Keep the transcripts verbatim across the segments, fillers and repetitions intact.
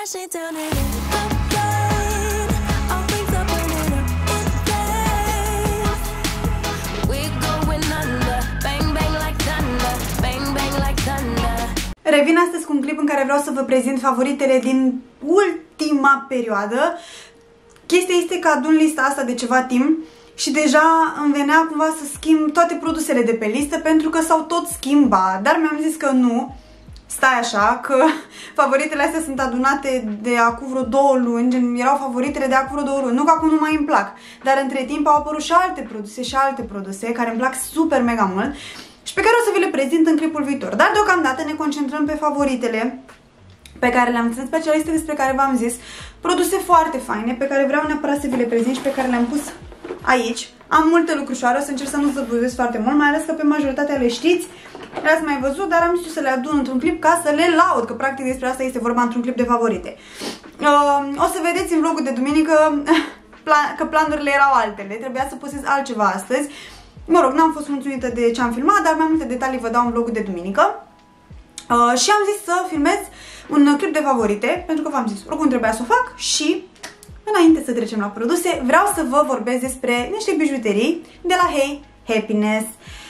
crashing down and in the rain. All things are burning up in flames. We're going under, bang bang like thunder, bang bang like thunder. Revin astăzi cu un clip în care vreau să vă prezint favoritele din ultima perioadă. Chestia este că adun lista asta de ceva timp și deja îmi venea cumva să schimb toate produsele de pe listă pentru că s-au tot schimbat, dar mi-am zis că nu, stai așa, că favoritele astea sunt adunate de acum vreo două luni, gen erau favoritele de acum vreo două luni, nu că acum nu mai îmi plac, dar între timp au apărut și alte produse și alte produse care îmi plac super mega mult și pe care o să vi le prezint în clipul viitor, dar deocamdată ne concentrăm pe favoritele pe care le-am ținut, specialiste despre care v-am zis, produse foarte faine pe care vreau neapărat să vi le prezint și pe care le-am pus aici. Am multe lucrușoare, o să încerc să nu zăbăvesc foarte mult, mai ales că pe majoritatea le știți, le-ați mai văzut, dar am zis să le adun într-un clip ca să le laud, că practic despre asta este vorba într-un clip de favorite. Uh, o să vedeți în vlogul de duminică plan că planurile erau altele, trebuia să postez altceva astăzi. Mă rog, n-am fost mulțumită de ce am filmat, dar mai multe detalii vă dau în vlogul de duminică. Uh, și am zis să filmez un clip de favorite, pentru că v-am zis, oricum trebuia să o fac și înainte să trecem la produse, vreau să vă vorbesc despre niște bijuterii de la Hey Happiness.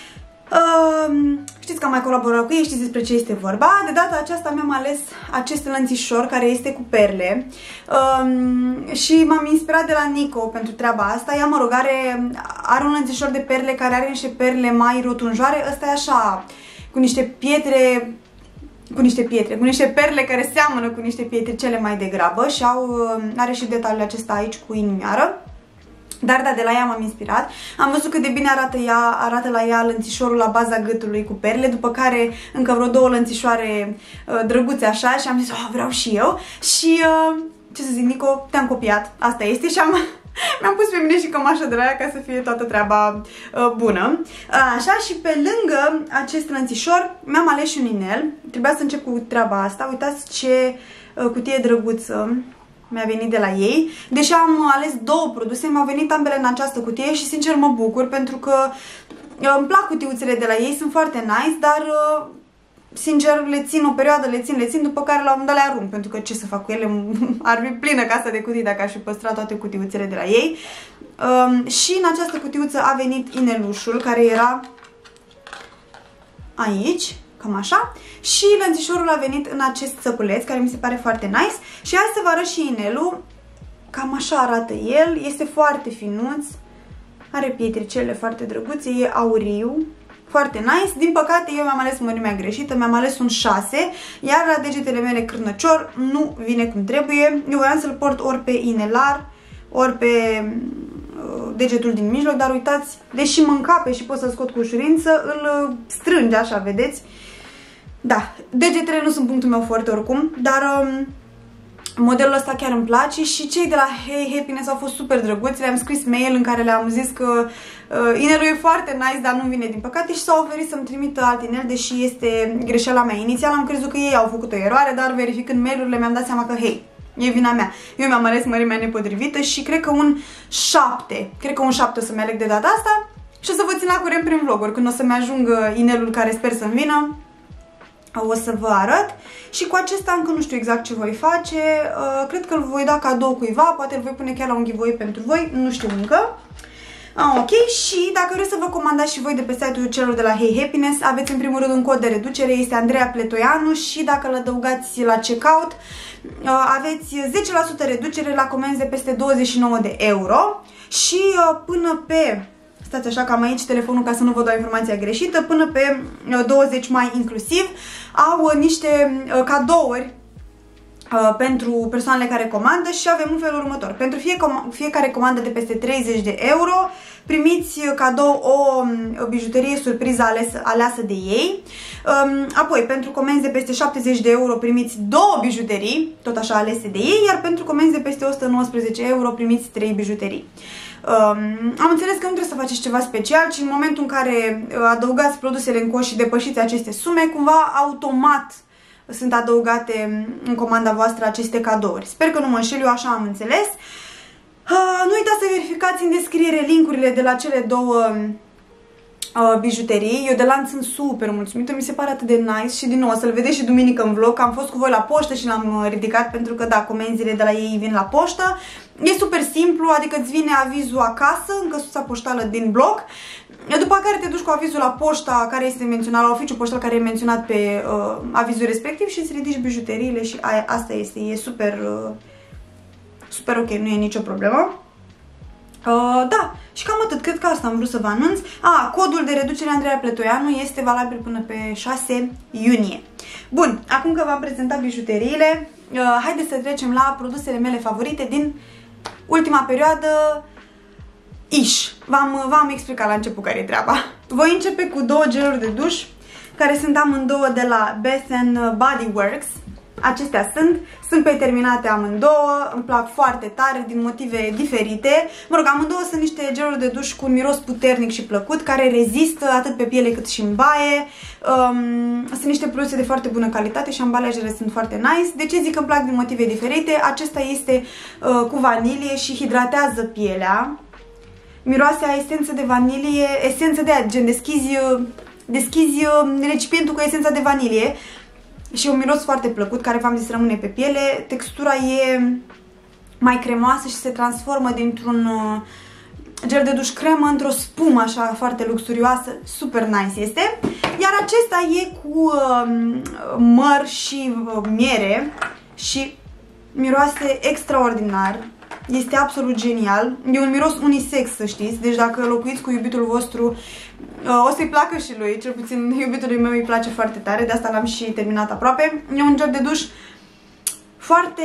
Uh, știți că am mai colaborat cu ei, știți despre ce este vorba. De data aceasta mi-am ales acest lănțișor care este cu perle uh, și m-am inspirat de la Nico pentru treaba asta. Ea, mă rog, are, are un lănțișor de perle care are niște perle mai rotunjoare. Ăsta e așa, cu niște pietre cu niște pietre, cu niște perle care seamănă cu niște pietre cele mai degrabă și au, are și detaliul acesta aici cu inimioară. Dar da, de la ea m-am inspirat. Am văzut cât de bine arată, ea, arată la ea lănțișorul la baza gâtului cu perle, după care încă vreo două lănțișoare uh, drăguțe așa și am zis, oh, vreau și eu. Și, uh, ce să zic, Nico, te-am copiat, asta este și am... mi-am pus pe mine și cămașa de la ea ca să fie toată treaba uh, bună. Așa, și pe lângă acest lănțișor mi-am ales și un inel. Trebuia să încep cu treaba asta. Uitați ce uh, cutie drăguță mi-a venit de la ei. Deși am ales două produse, mi-au venit ambele în această cutie și sincer mă bucur pentru că uh, îmi plac cutiuțele de la ei, sunt foarte nice, dar... Uh, sincer, le țin o perioadă, le țin, le țin, după care la un moment dat le arunc, pentru că ce să fac cu ele, ar fi plină casa de cutii dacă aș fi păstrat toate cutiuțele de la ei. Um, și în această cutiuță a venit inelușul, care era aici, cam așa, și lănțișorul a venit în acest țăpuleț, care mi se pare foarte nice. Și hai să vă arăt și inelul, cam așa arată el, este foarte finuț, are pietricele foarte drăguțe, e auriu. Foarte nice. Din păcate eu mi-am ales mărimea greșită, mi-am ales un șase, iar la degetele mele cârnăcior nu vine cum trebuie. Eu voiam să-l port ori pe inelar, ori pe uh, degetul din mijloc, dar uitați, deși mă încape și pot să-l scot cu ușurință, îl uh, strânge așa, vedeți? Da, degetele nu sunt punctul meu foarte oricum, dar... Um, modelul ăsta chiar îmi place și cei de la Hey Happiness au fost super drăguți. Le-am scris mail în care le-am zis că uh, inelul e foarte nice, dar nu vine din păcate și s-au oferit să-mi trimită alt inel, deși este greșeala mea. Inițial am crezut că ei au făcut o eroare, dar verificând mail-urile mi-am dat seama că, hei, e vina mea. Eu mi-am ales mărimea nepotrivită și cred că un șapte. Cred că un șapte o să-mi aleg de data asta și o să vă țin la curent prin vloguri. Când o să-mi ajungă inelul care sper să-mi vină, o să vă arăt. Și cu acesta încă nu știu exact ce voi face. uh, Cred că îl voi da cadou cuiva, poate îl voi pune chiar la un giveaway pentru voi, nu știu încă. ah, Ok, și dacă vreți să vă comandați și voi de pe site-ul celor de la Hey Happiness, aveți în primul rând un cod de reducere, este Andreea Pletoianu și dacă îl adăugați la checkout uh, aveți zece la sută reducere la comenzi de peste douăzeci și nouă de euro. Și uh, până pe... stați așa că am aici telefonul ca să nu vă dau informația greșită, până pe douăzeci mai inclusiv au niște cadouri uh, pentru persoanele care comandă și avem în felul următor. Pentru fie com fiecare comandă de peste treizeci de euro primiți cadou o bijuterie surpriză ales aleasă de ei. Um, apoi pentru comenzi de peste șaptezeci de euro primiți două bijuterii, tot așa alese de ei, iar pentru comenzi de peste o sută nouăsprezece euro primiți trei bijuterii. Um, am înțeles că nu trebuie să faceți ceva special, ci în momentul în care adăugați produsele în coș și depășiți aceste sume, cumva automat sunt adăugate în comanda voastră aceste cadouri. Sper că nu mă înșel, eu așa am înțeles. Uh, nu uitați să verificați în descriere linkurile de la cele două uh, bijuterii. Eu de lanț sunt super mulțumită, mi se pare atât de nice și din nou o să-l vedeți și duminică în vlog, că am fost cu voi la poștă și l-am ridicat pentru că da, comenzile de la ei vin la poștă. E super simplu, adică îți vine avizul acasă, în căsuța poștală din bloc, după care te duci cu avizul la poșta care este menționat, la oficiul poștal care e menționat pe uh, avizul respectiv și îți ridici bijuteriile și aia, asta este, e super, uh, super ok, nu e nicio problemă. Uh, da, și cam atât, cred că asta am vrut să vă anunț. Ah, codul de reducere Andreea Pletoianu este valabil până pe șase iunie. Bun, acum că v-am prezentat bijuteriile, uh, haideți să trecem la produsele mele favorite din ultima perioadă. Ish, v-am explicat la început care e treaba. Voi începe cu două geluri de duș, care sunt amândouă de la Bath and Body Works. Acestea sunt, sunt preterminate amândouă, îmi plac foarte tare din motive diferite. Mă rog, amândouă sunt niște geluri de duș cu un miros puternic și plăcut, care rezistă atât pe piele cât și în baie. Um, sunt niște produse de foarte bună calitate și ambalajele sunt foarte nice. De ce zic că îmi plac din motive diferite? Acesta este uh, cu vanilie și hidratează pielea. Miroase a esență de vanilie, esență de aia, gen deschizi, deschizi recipientul cu esența de vanilie și un miros foarte plăcut care v-am zis rămâne pe piele. Textura e mai cremoasă și se transformă dintr-un gel de duș cremă într-o spumă așa foarte luxurioasă, super nice este. Iar acesta e cu uh, măr și uh, miere și miroase extraordinar. Este absolut genial. E un miros unisex, să știți. Deci dacă locuiți cu iubitul vostru, o să-i placă și lui. Cel puțin iubitului meu îi place foarte tare. De asta l-am și terminat aproape. E un gel de duș foarte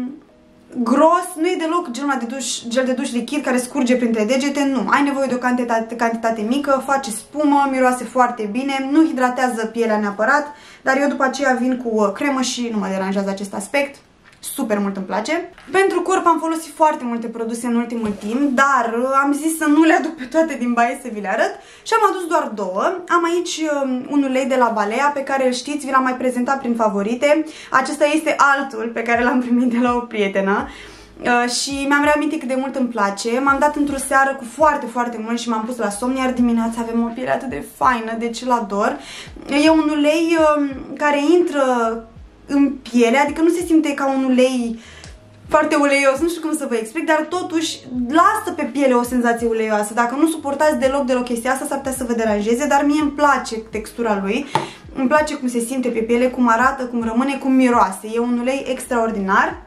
gros. Nu e deloc genul de duș, gel de duș lichid care scurge printre degete. Nu. Ai nevoie de o cantitate, cantitate mică. Face spumă, miroase foarte bine. Nu hidratează pielea neapărat. Dar eu după aceea vin cu cremă și nu mă deranjează acest aspect. Super mult îmi place. Pentru corp am folosit foarte multe produse în ultimul timp, dar am zis să nu le aduc pe toate din baie să vi le arăt și am adus doar două. Am aici un ulei de la Balea pe care îl știți, vi l-am mai prezentat prin favorite. Acesta este altul pe care l-am primit de la o prietenă. Uh, și mi-am reamintit cât de mult îmi place. M-am dat într-o seară cu foarte, foarte mult și m-am pus la somn, iar dimineața avem o piele atât de faină, deci îl ador. E un ulei uh, care intră în piele, adică nu se simte ca un ulei foarte uleios, nu știu cum să vă explic, dar totuși lasă pe piele o senzație uleioasă. Dacă nu suportați deloc, deloc chestia asta, s-ar putea să vă deranjeze, dar mie îmi place textura lui, îmi place cum se simte pe piele, cum arată, cum rămâne, cum miroase. E un ulei extraordinar.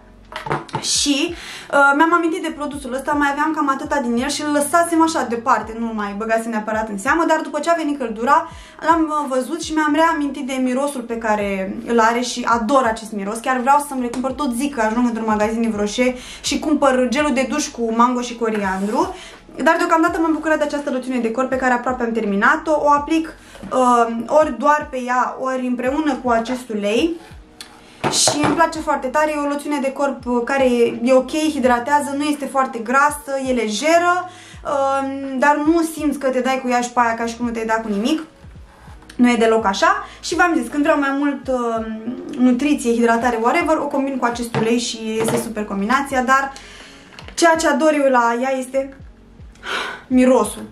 Și uh, mi-am amintit de produsul ăsta, mai aveam cam atâta din el și îl lăsasem așa departe, nu mai băgasem neapărat în seamă, dar după ce a venit căldura, l-am văzut și mi-am reamintit de mirosul pe care îl are și ador acest miros. Chiar vreau să-mi recumpăr, tot zic că ajung într-un magazin Yves Rocher și cumpăr gelul de duș cu mango și coriandru. Dar deocamdată m-am bucurat de această loțiune de corp pe care aproape am terminat-o. O aplic uh, ori doar pe ea, ori împreună cu acest ulei. Și îmi place foarte tare, e o loțiune de corp care e ok, hidratează, nu este foarte grasă, e lejeră, dar nu simți că te dai cu ea și pe aia ca și cum nu te-ai dat cu nimic. Nu e deloc așa și v-am zis, când vreau mai mult uh, nutriție, hidratare, whatever, o combin cu acest ulei și este super combinația, dar ceea ce ador eu la ea este mirosul.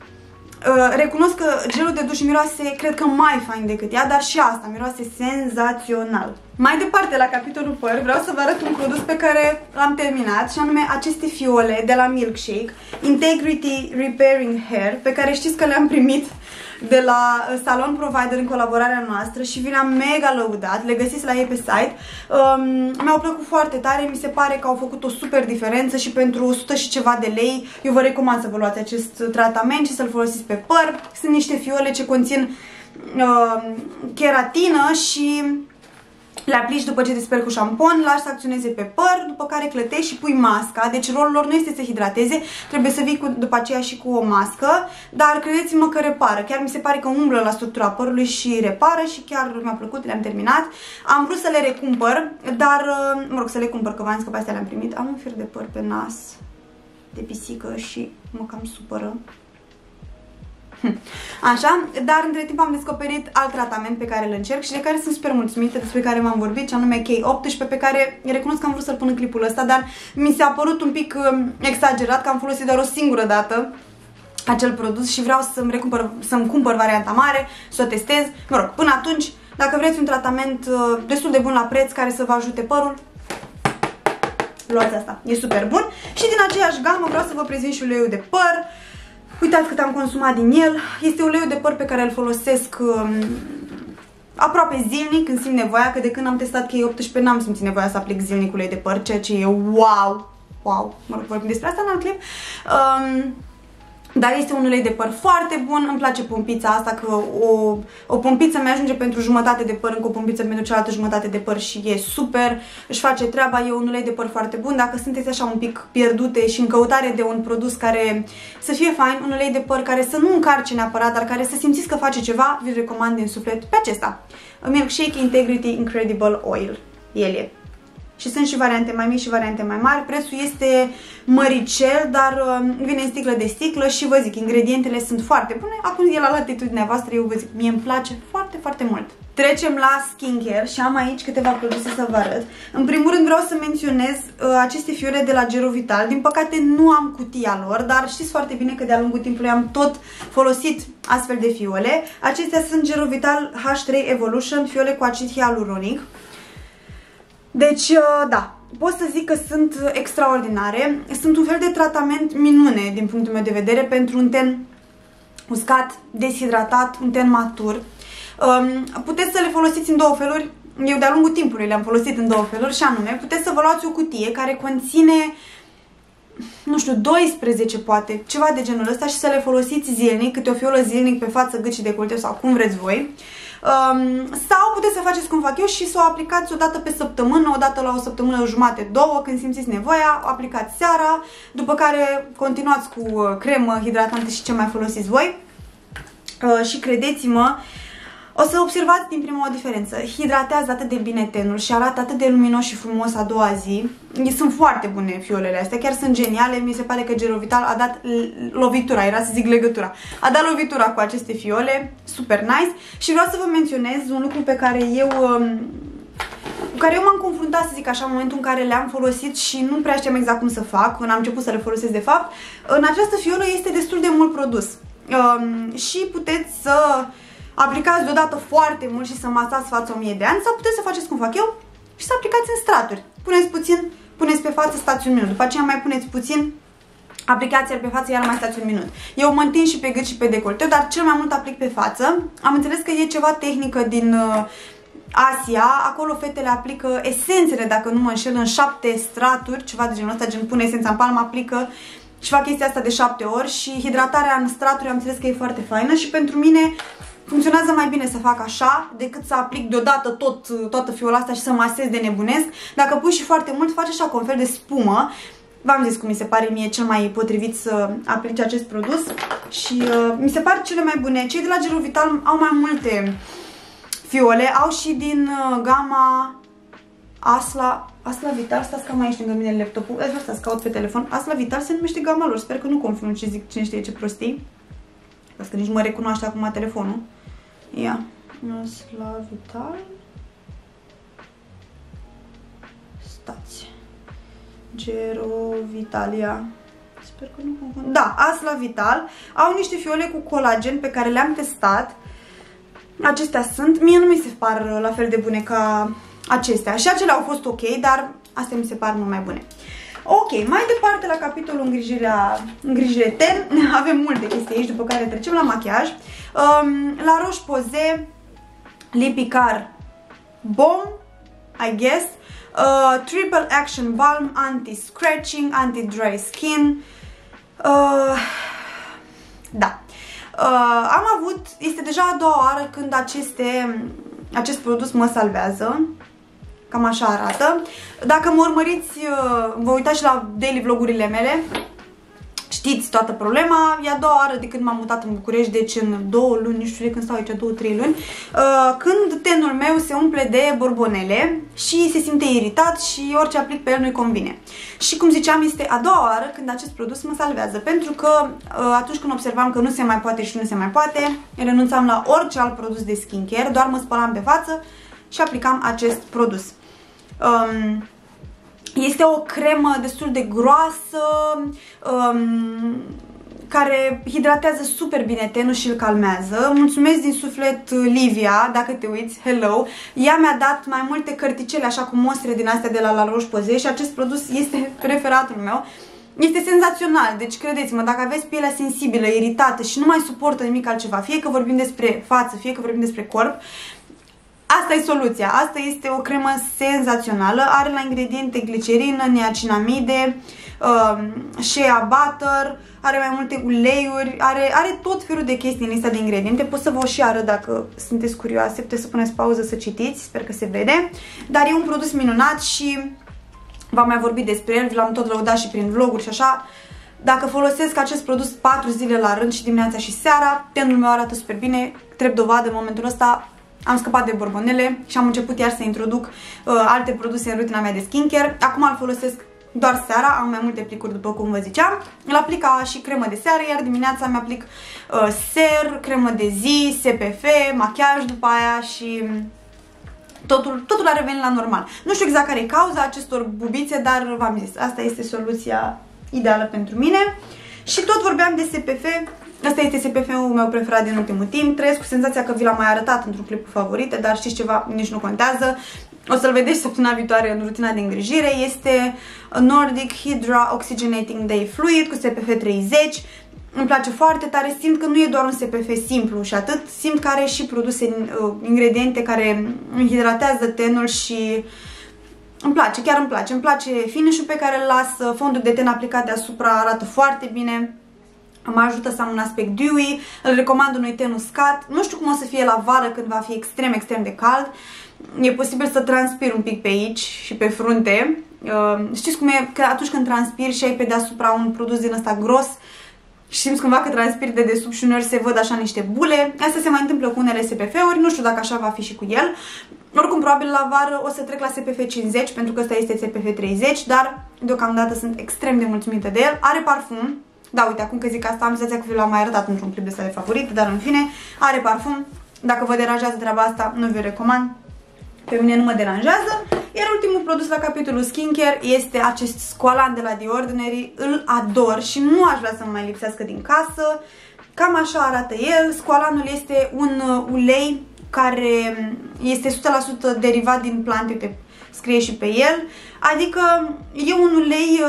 Uh, recunosc că gelul de duș miroase, cred că mai fain decât ea, dar și asta miroase senzațional. Mai departe, la capitolul păr, vreau să vă arăt un produs pe care l-am terminat și anume aceste fiole de la Milkshake, Integrity Repairing Hair, pe care știți că le-am primit de la Salon Provider în colaborarea noastră și vi le-am mega lăudat, le găsiți la ei pe site. Um, mi-au plăcut foarte tare, mi se pare că au făcut o super diferență și pentru o sută și ceva de lei eu vă recomand să vă luați acest tratament și să-l folosiți pe păr. Sunt niște fiole ce conțin uh, keratină și le aplici după ce te speli cu șampon, lași să acționeze pe păr, după care clătești și pui masca. Deci rolul lor nu este să hidrateze, trebuie să vii cu, după aceea și cu o mască, dar credeți-mă că repară. Chiar mi se pare că umblă la structura părului și repară și chiar mi-a plăcut, le-am terminat. Am vrut să le recumpăr, dar, mă rog, să le cumpăr, că v-am zis că pe astea le-am primit. Am un fir de păr pe nas de pisică și mă cam supără. Așa, dar între timp am descoperit alt tratament pe care îl încerc și de care sunt super mulțumită, despre care v-am vorbit, ce anume K optsprezece, pe care recunosc că am vrut să-l pun în clipul ăsta, dar mi s-a părut un pic exagerat, că am folosit doar o singură dată acel produs și vreau să-mi recumpăr, să-mi cumpăr varianta mare, să o testez. Mă rog, până atunci, dacă vreți un tratament uh, destul de bun la preț care să vă ajute părul, luați asta, e super bun. Și din aceeași gamă vreau să vă prezint și uleiul de păr. Uitați cât am consumat din el. Este uleiul de păr pe care îl folosesc um, aproape zilnic când simt nevoia, că de când am testat K optsprezece n-am simțit nevoia să aplic zilnic ulei de păr, ceea ce e wow! Wow! Mă rog, vorbim despre asta în alt clip. Um, Dar este un ulei de păr foarte bun, îmi place pompița asta, că o, o pompiță mi-ajunge pentru jumătate de păr, încă o pompiță pentru cealaltă jumătate de păr și e super, își face treaba, e un ulei de păr foarte bun. Dacă sunteți așa un pic pierdute și în căutare de un produs care să fie fain, un ulei de păr care să nu încarce neapărat, dar care să simțiți că face ceva, vi-l recomand din suflet pe acesta. Milkshake Integrity Incredible Oil. El e. Și sunt și variante mai mici și variante mai mari. Prețul este măricel, dar uh, vine în sticlă de sticlă și vă zic, ingredientele sunt foarte bune. Acum e la latitudinea voastră, eu vă zic, mie îmi place foarte, foarte mult. Trecem la skincare și am aici câteva produse să vă arăt. În primul rând vreau să menționez uh, aceste fiole de la Gerovital. Din păcate nu am cutia lor, dar știți foarte bine că de-a lungul timpului am tot folosit astfel de fiole. Acestea sunt Gerovital H trei Evolution, fiole cu acid hialuronic. Deci, da, pot să zic că sunt extraordinare. Sunt un fel de tratament minune din punctul meu de vedere pentru un ten uscat, deshidratat, un ten matur. Puteți să le folosiți în două feluri. Eu de-a lungul timpului le-am folosit în două feluri și anume, puteți să vă luați o cutie care conține, nu știu, doisprezece poate, ceva de genul ăsta și să le folosiți zilnic, câte o fiolă zilnic pe față, gât și decolte sau cum vreți voi. Um, sau puteți să faceți cum fac eu și să o aplicați o dată pe săptămână, o dată la o săptămână jumate, două, când simțiți nevoia, o aplicați seara, după care continuați cu cremă hidratantă și ce mai folosiți voi. Uh, și credeți-mă, o să observați din prima o diferență. Hidratează atât de bine tenul și arată atât de luminos și frumos a doua zi. Sunt foarte bune fiolele astea, chiar sunt geniale. Mi se pare că Gerovital a dat lovitura, era să zic legătura. A dat lovitura cu aceste fiole, super nice. Și vreau să vă menționez un lucru pe care eu... cu care eu m-am confruntat, să zic așa, în momentul în care le-am folosit și nu prea știam exact cum să fac, când am început să le folosesc de fapt. În această fiolă este destul de mult produs. Um, și puteți să aplicați deodată foarte mult și să masați fața o mie de ani, sau puteți să faceți cum fac eu și să aplicați în straturi. Puneți puțin, puneți pe față, stați un minut. După aceea mai puneți puțin, aplicați iar pe față, iar mai stați un minut. Eu mă întind și pe gât și pe decolte, dar cel mai mult aplic pe față. Am înțeles că e ceva tehnică din uh, Asia. Acolo fetele aplică esențele, dacă nu mă înșel, în șapte straturi, ceva de genul ăsta, gen pune esența în palmă, aplică și fac chestia asta de șapte ori. Și hidratarea în straturi am înțeles că e foarte faină și pentru mine funcționează mai bine să fac așa decât să aplic deodată tot, toată fiola asta și să masez de nebunesc. Dacă pui și foarte mult, face așa cu un fel de spumă. V-am zis cum mi se pare mie cel mai potrivit să aplice acest produs și uh, mi se par cele mai bune. Cei de la Gerovital au mai multe fiole, au și din uh, gama Asla, Asla Vital, stați că am aici lângă mine laptopul, asta să caut pe telefon. Asla Vital se numește gama lor, sper că nu confund ce zic, cine știe ce prostii. Pentru că nici mă recunoaște acum telefonul. Ia, Asla Vital. Stați. Gerovitalia. Sper că nu confund. Da, Asla Vital. Au niște fiole cu colagen pe care le-am testat. Acestea sunt. Mie nu mi se par la fel de bune ca acestea. Și acelea au fost ok, dar astea mi se par mult mai bune. Ok, mai departe la capitolul îngrijirea, îngrijire ten, avem multe chestii aici, după care trecem la machiaj. Um, la Roche-Posay, Lipicar Balm, I guess, uh, Triple Action Balm, Anti-Scratching, Anti-Dry Skin. Uh, da. Uh, am avut, este deja a doua oară când aceste, acest produs mă salvează. Cam așa arată. Dacă mă urmăriți, vă uitați și la daily vlogurile mele, știți toată problema. E a doua oară de când m-am mutat în București, deci în două luni, nu știu de când stau aici, două, trei luni, când tenul meu se umple de borbonele și se simte iritat și orice aplic pe el nu-i convine. Și cum ziceam, este a doua oară când acest produs mă salvează, pentru că atunci când observam că nu se mai poate și nu se mai poate, renunțam la orice alt produs de skincare, doar mă spălam pe față și aplicam acest produs. Um, este o cremă destul de groasă, um, care hidratează super bine tenul și îl calmează. Mulțumesc din suflet Livia, dacă te uiți, hello. Ea mi-a dat mai multe cărticele așa cu mostre din astea de la La Roche-Posay și acest produs este preferatul meu. Este senzațional, deci credeți-mă, dacă aveți pielea sensibilă, iritată și nu mai suportă nimic altceva, fie că vorbim despre față, fie că vorbim despre corp, asta e soluția. Asta este o cremă senzațională, are la ingrediente glicerină, niacinamide, uh, shea butter, are mai multe uleiuri, are, are tot felul de chestii în lista de ingrediente. Pot să vă o și arăt dacă sunteți curioase, puteți să puneți pauză să citiți, sper că se vede. Dar e un produs minunat și v-am mai vorbit despre el, l-am tot lăudat și prin vloguri și așa. Dacă folosesc acest produs patru zile la rând și dimineața și seara, tenul meu arată super bine, trebuie dovadă în momentul ăsta. Am scăpat de borbonele și am început iar să introduc uh, alte produse în rutina mea de skincare. Acum îl folosesc doar seara, am mai multe plicuri după cum vă ziceam. Îl aplic ca și cremă de seară, iar dimineața mi aplic uh, ser, cremă de zi, S P F, machiaj după aia și totul, totul a revenit la normal. Nu știu exact care e cauza acestor bubițe, dar v-am zis, asta este soluția ideală pentru mine. Și tot vorbeam de S P F. Asta este S P F-ul meu preferat din ultimul timp. Trăiesc cu senzația că vi l-am mai arătat într-un clip cu favorite, dar știți ceva, nici nu contează. O să-l vedeți săptămâna viitoare în rutina de îngrijire. Este Nordic Hydra Oxygenating Day Fluid cu S P F treizeci. Îmi place foarte tare, simt că nu e doar un S P F simplu și atât, simt că are și produse, ingrediente care hidratează tenul și îmi place, chiar îmi place. Îmi place finish-ul pe care îl las, fondul de ten aplicat deasupra arată foarte bine. Mă ajută să am un aspect dewy, îl recomand unui ten uscat. Nu știu cum o să fie la vară când va fi extrem, extrem de cald. E posibil să transpir un pic pe aici și pe frunte. Uh, știți cum e? Că atunci când transpiri și ai pe deasupra un produs din ăsta gros și simți cumva că transpiri de desubt și uneori se văd așa niște bule. Asta se mai întâmplă cu unele S P F-uri, nu știu dacă așa va fi și cu el. Oricum, probabil la vară o să trec la S P F cincizeci, pentru că ăsta este S P F treizeci, dar deocamdată sunt extrem de mulțumită de el. Are parfum. Da, uite, acum că zic asta, am senzația că vi l-am mai arătat într-un clip de sale favorit, dar în fine, are parfum. Dacă vă deranjează treaba asta, nu vi recomand. Pe mine nu mă deranjează. Iar ultimul produs la capitolul skincare este acest scoalan de la The Ordinary. Îl ador și nu aș vrea să mă mai lipsească din casă. Cam așa arată el. Scoalanul este un ulei care este o sută la sută derivat din plante, uite, scrie și pe el. Adică e un ulei...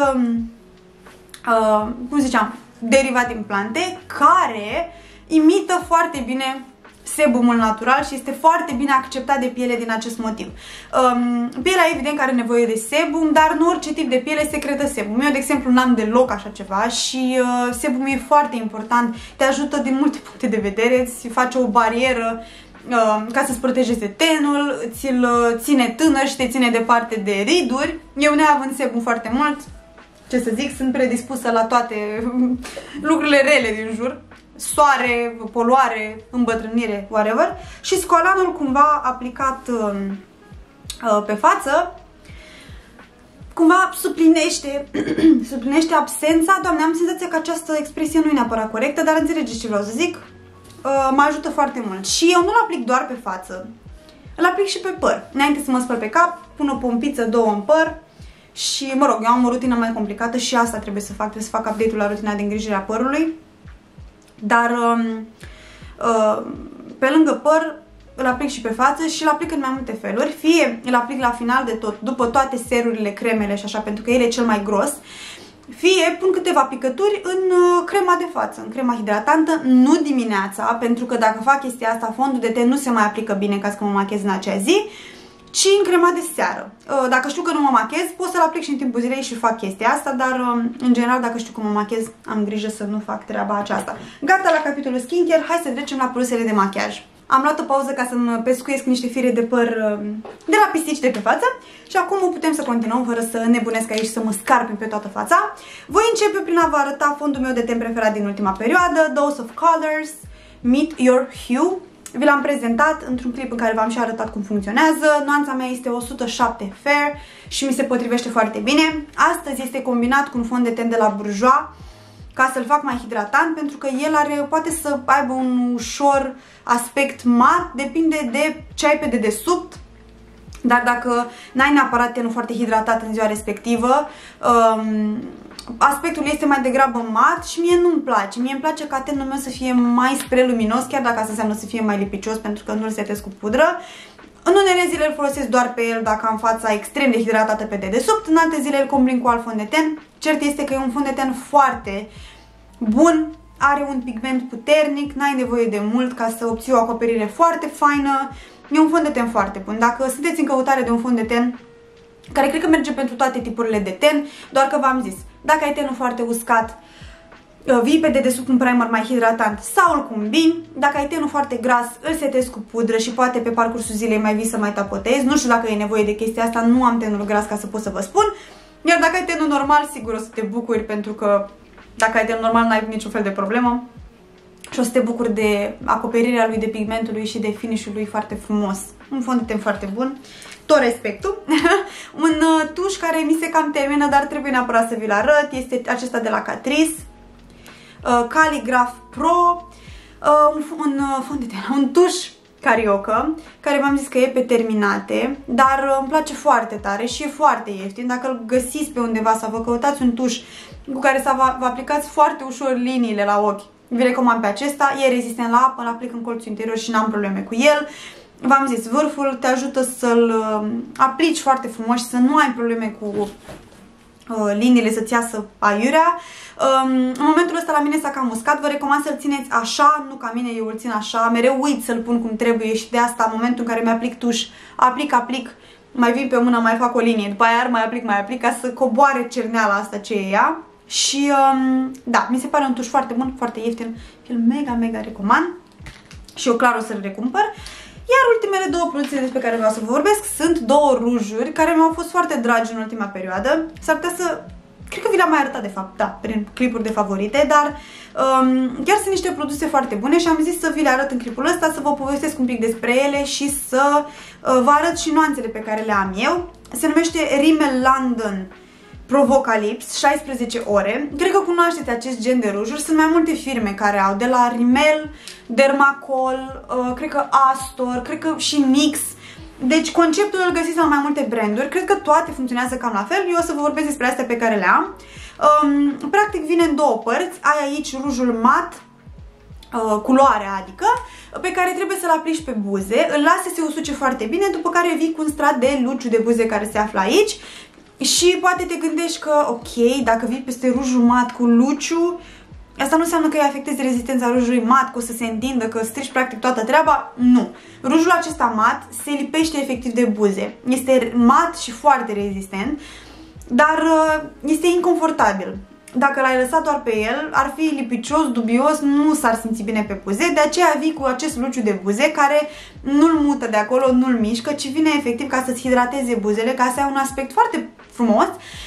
Uh, cum ziceam, derivat din plante, care imită foarte bine sebumul natural și este foarte bine acceptat de piele din acest motiv. Um, pielea evident că are nevoie de sebum, dar nu orice tip de piele secretă sebum. Eu, de exemplu, n-am deloc așa ceva și uh, sebumul e foarte important, te ajută din multe puncte de vedere, îți face o barieră uh, ca să-ți protejeze tenul, ți-l ține tânăr și te ține departe de riduri. Eu, neavând sebum foarte mult, ce să zic, sunt predispusă la toate lucrurile rele din jur. Soare, poluare, îmbătrânire, whatever. Și scoalanul cumva aplicat uh, uh, pe față cumva suplinește suplinește absența. Doamne, am senzația că această expresie nu e neapărat corectă, dar înțelegeți ce vreau să zic. Uh, mă ajută foarte mult. Și eu nu-l aplic doar pe față, îl aplic și pe păr. Înainte să mă spăl pe cap, pun o pompiță, două în păr. Și, mă rog, eu am o rutină mai complicată și asta trebuie să fac, trebuie să fac update-ul la rutina de îngrijire a părului. Dar, um, uh, pe lângă păr, îl aplic și pe față și îl aplic în mai multe feluri. Fie îl aplic la final de tot, după toate serurile, cremele și așa, pentru că el e cel mai gros. Fie pun câteva picături în uh, crema de față, în crema hidratantă, nu dimineața, pentru că dacă fac chestia asta, fondul de ten nu se mai aplică bine ca să mă machez în acea zi, ci în crema de seară. Dacă știu că nu mă machez, pot să-l aplic și în timpul zilei și fac chestia asta, dar în general, dacă știu că mă machez, am grijă să nu fac treaba aceasta. Gata la capitolul skincare, hai să trecem la produsele de machiaj. Am luat o pauză ca să-mi pescuiesc niște fire de păr de la pisici de pe față și acum putem să continuăm fără să nebunesc aici, să mă scarpim pe toată fața. Voi începe prin a vă arăta fondul meu de ten preferat din ultima perioadă, Dose of Colors Meet Your Hue. Vi l-am prezentat într-un clip în care v-am și arătat cum funcționează. Nuanța mea este o sută șapte Fair și mi se potrivește foarte bine. Astăzi este combinat cu un fond de ten de la Bourjois ca să-l fac mai hidratant, pentru că el are, poate să aibă un ușor aspect mat, depinde de ce ai pe dedesubt. Dar dacă n-ai neapărat tenul foarte hidratat în ziua respectivă, um, aspectul este mai degrabă mat și mie nu-mi place. Mie îmi place ca tenul meu să fie mai spre luminos, chiar dacă asta înseamnă să fie mai lipicios, pentru că nu-l setez cu pudră. În unele zile îl folosesc doar pe el dacă am fața extrem de hidratată pe dedesubt, în alte zile îl combin cu alt fond de ten. Cert este că e un fond de ten foarte bun, are un pigment puternic, n-ai nevoie de mult ca să obții o acoperire foarte faină. E un fond de ten foarte bun. Dacă sunteți în căutare de un fond de ten care cred că merge pentru toate tipurile de ten, doar că v-am zis, dacă ai tenul foarte uscat, vii pe dedesubt un primer mai hidratant sau îl combini. Dacă ai tenul foarte gras, îl setezi cu pudră și poate pe parcursul zilei mai vii să mai tapotezi. Nu știu dacă e nevoie de chestia asta, nu am tenul gras ca să pot să vă spun. Iar dacă ai tenul normal, sigur o să te bucuri, pentru că dacă ai tenul normal n-ai niciun fel de problemă. Și o să te bucuri de acoperirea lui, de pigmentul lui și de finish-ul lui foarte frumos. Un fond de ten foarte bun. Tot respectul. Un uh, tuș care mi se cam termină, dar trebuie neapărat să vi-l arăt. Este acesta de la Catrice. Uh, Calligraph Pro. Uh, un un uh, fond de ten, un tuș carioca, care v-am zis că e pe terminate, dar uh, îmi place foarte tare și e foarte ieftin. Dacă îl găsiți pe undeva sau vă căutați un tuș cu care să vă, vă aplicați foarte ușor liniile la ochi, vi recomand pe acesta. E rezistent la apă, îl aplic în colțul interior și n-am probleme cu el. V-am zis, vârful te ajută să-l uh, aplici foarte frumos și să nu ai probleme cu uh, liniile, să-ți iasă aiurea. Um, în momentul ăsta la mine s-a cam uscat, vă recomand să-l țineți așa, nu ca mine, eu îl țin așa, mereu uit să-l pun cum trebuie și de asta în momentul în care mi-aplic tuș, aplic, aplic, mai vin pe mână, mai fac o linie, după aia mai aplic, mai aplic, ca să coboare cerneala asta ce e ea. Și um, da, mi se pare un tuș foarte bun, foarte ieftin, îl mega, mega recomand și eu clar o să-l recumpăr. Iar ultimele două produse despre care vreau să vă vorbesc sunt două rujuri care mi-au fost foarte dragi în ultima perioadă. S-ar putea să... Cred că vi le-am mai arătat de fapt, da, prin clipuri de favorite, dar um, chiar sunt niște produse foarte bune și am zis să vi le arăt în clipul ăsta, să vă povestesc un pic despre ele și să uh, vă arăt și nuanțele pe care le am eu. Se numește Rimmel London Provocalips, șaisprezece ore. Cred că cunoașteți acest gen de rujuri. Sunt mai multe firme care au, de la Rimmel, Dermacol, uh, cred că Astor, cred că și Nix. Deci conceptul îl găsiți la mai multe branduri. Cred că toate funcționează cam la fel. Eu o să vă vorbesc despre astea pe care le am. Um, practic vine în două părți. Ai aici rujul mat, uh, culoarea adică, pe care trebuie să-l aplici pe buze. Îl lasi să se usuce foarte bine, după care vii cu un strat de luciu de buze care se află aici. Și poate te gândești că, ok, dacă vii peste rujul mat cu luciu, asta nu înseamnă că îi afectezi rezistența rujului mat, că o să se întindă, că strici practic toată treaba. Nu. Rujul acesta mat se lipește efectiv de buze. Este mat și foarte rezistent, dar este inconfortabil. Dacă l-ai lăsat doar pe el, ar fi lipicios, dubios, nu s-ar simți bine pe buze. De aceea vii cu acest luciu de buze care nu-l mută de acolo, nu-l mișcă, ci vine efectiv ca să-ți hidrateze buzele, ca să ai un aspect foarte frumos.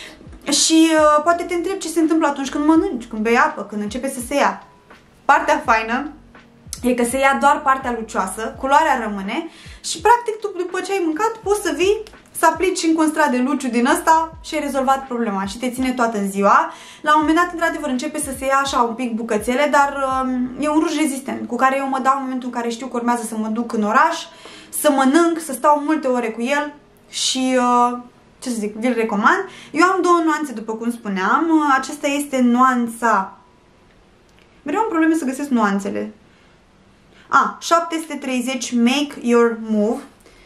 Și uh, poate te întrebi ce se întâmplă atunci când mănânci, când bei apă, când începe să se ia. Partea faină e că se ia doar partea lucioasă, culoarea rămâne și practic tu după ce ai mâncat poți să vii să aplici încă un strat de luciu din ăsta și ai rezolvat problema și te ține toată ziua. La un moment dat, într-adevăr, începe să se ia așa un pic bucățele, dar um, e un ruj rezistent cu care eu mă dau în momentul în care știu că urmează să mă duc în oraș, să mănânc, să stau multe ore cu el și... Uh, ce să zic, vi-l recomand. Eu am două nuanțe, după cum spuneam. Aceasta este nuanța... Mereu am probleme să găsesc nuanțele. A, șapte sute treizeci Make Your Move.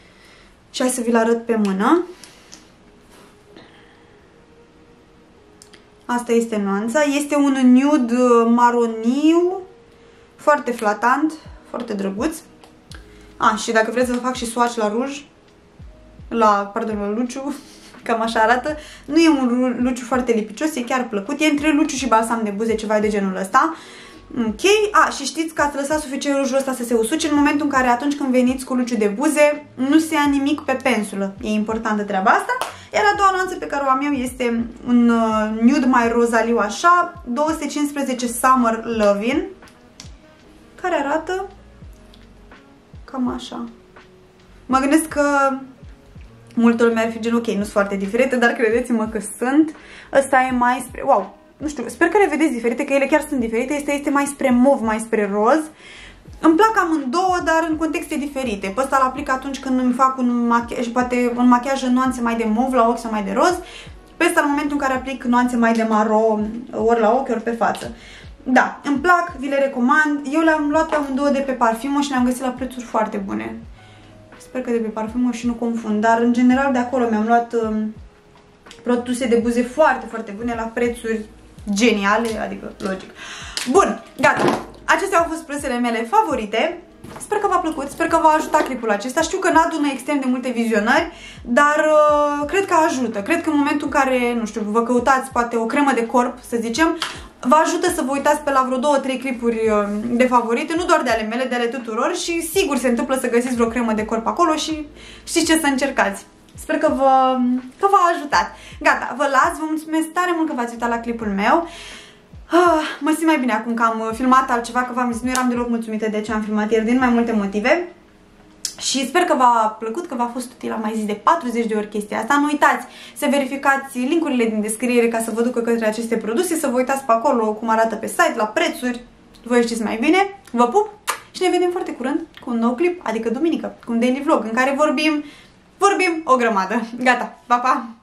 Și hai să vi-l arăt pe mână. Asta este nuanța. Este un nude maroniu, foarte flatant, foarte drăguț. A, și dacă vreți să vă fac și swatch la ruj, la, pardon, la luciu, cam așa arată. Nu e un luciu foarte lipicios, e chiar plăcut. E între luciu și balsam de buze, ceva de genul ăsta. Ok. A, și știți că ați lăsat suficient rujul ăsta să se usuce în momentul în care atunci când veniți cu luciu de buze, nu se ia nimic pe pensulă. E importantă treaba asta. Iar a doua nuanță pe care o am eu este un uh, nude mai rozaliu așa, două sute cincisprezece Summer Lovin', care arată cam așa. Mă gândesc că multă lume ar fi gen, ok, nu sunt foarte diferite, dar credeți-mă că sunt. Ăsta e mai spre, wow, nu știu, sper că le vedeți diferite, că ele chiar sunt diferite. Este este mai spre mov, mai spre roz. Îmi plac amândouă, dar în contexte diferite. Pe ăsta l-aplic atunci când îmi fac un machiaj, poate un machiaj în nuanțe mai de mov la ochi sau mai de roz. Pe ăsta în momentul în care aplic nuanțe mai de maro, ori la ochi, ori pe față. Da, îmi plac, vi le recomand. Eu le-am luat pe amândouă de pe Parfimo și le-am găsit la prețuri foarte bune. Sper că de pe Parfimo și nu confund, dar în general de acolo mi-am luat um, produse de buze foarte, foarte bune la prețuri geniale, adică logic. Bun, gata. Acestea au fost produsele mele favorite. Sper că v-a plăcut, sper că v-a ajutat clipul acesta. Știu că n-adună extrem de multe vizionări, dar uh, cred că ajută. Cred că în momentul în care, nu știu, vă căutați poate o cremă de corp, să zicem, vă ajută să vă uitați pe la vreo două trei clipuri uh, de favorite, nu doar de ale mele, de ale tuturor, și sigur se întâmplă să găsiți vreo cremă de corp acolo și știți ce să încercați. Sper că v-a că v-a ajutat. Gata, vă las, vă mulțumesc tare mult că v-ați uitat la clipul meu. Ah, mă simt mai bine acum că am filmat altceva, că v-am zis, nu eram deloc mulțumită de ce am filmat ieri, din mai multe motive. Și sper că v-a plăcut, că v-a fost util, am mai zis de patruzeci de ori chestia asta. Nu uitați să verificați linkurile din descriere ca să vă ducă către aceste produse, să vă uitați pe acolo cum arată pe site, la prețuri, voi știți mai bine. Vă pup și ne vedem foarte curând cu un nou clip, adică duminică, cu un daily vlog în care vorbim, vorbim o grămadă. Gata, pa, pa!